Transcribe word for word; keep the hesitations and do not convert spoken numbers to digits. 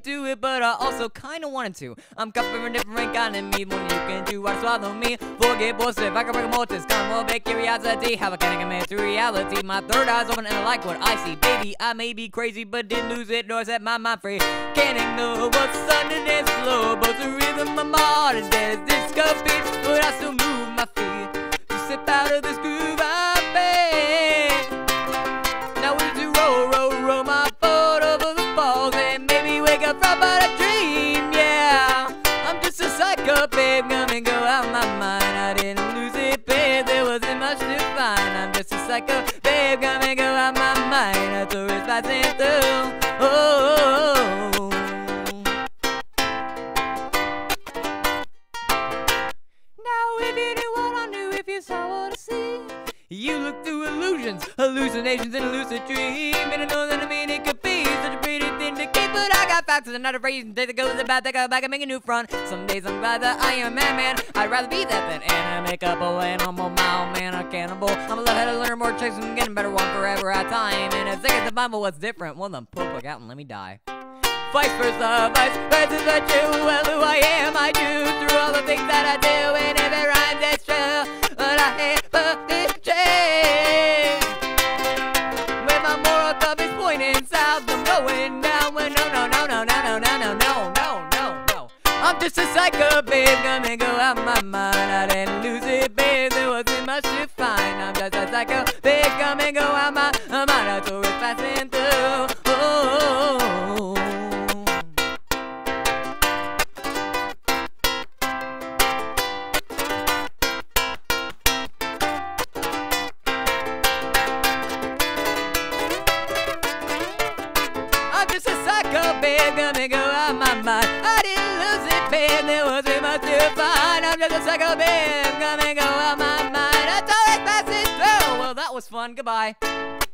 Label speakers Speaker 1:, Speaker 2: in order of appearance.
Speaker 1: do it, but I also kinda wanted to. I'm cut from a different kind of meat. When you can do what swallow me. Forget bullshit, I can break a mortis. Kind of big curiosity. How I can get man through reality. My third eye's open and I like what I see. Baby, I may be crazy, but didn't lose it nor set my mind free. Can't ignore what's under this floor. Both the rhythm of my heart is dead as disco beat. But I still move my feet to step out of this groove I made. Now we do roll, roll, roll my boat over the falls and maybe wake up from a dream. Yeah, I'm just a psycho, babe, come and go out my mind. I didn't lose it, babe, there wasn't much to find. I'm just a psycho, babe, come and go out my mind. A tourist passing through. Oh, oh, oh. Now if you knew what I knew, if you saw what I see, you look through illusions, hallucinations, and a lucid dream. And I know that I mean it could be such a pretty thing to keep, but I got facts and I'm not afraid to take the goes about to go back and make a new front. Some days I'm glad that I am a madman. I'd rather be that than Anna, make up a animal, my old man, a cannibal. I'm a love-headed learner, more chicks and getting better one forever at a time. And as seconds of Bible, what's different? Well, then poop look out and let me die. Vice versa, vice versa, is that true? Well, who I am, I do through all the things that I do, and if it rhymes, it's true. But I hate but this change. When my moral compass pointing south, I'm going down. When no, no, no, no, no, no, no, no, no, no, no, no. I'm just a psycho, babe, come and go out my mind. I didn't lose it, babe, there wasn't much to find. I'm just a psycho, babe, come and go out my mind. A tourist passing through. Oh, oh, oh. I'm just a psycho, babe, gonna go out my mind. I didn't lose it, babe, there wasn't much to find. I'm just a psycho, babe, gonna go out my mind. I thought it passing through. Well, that was fun. Goodbye.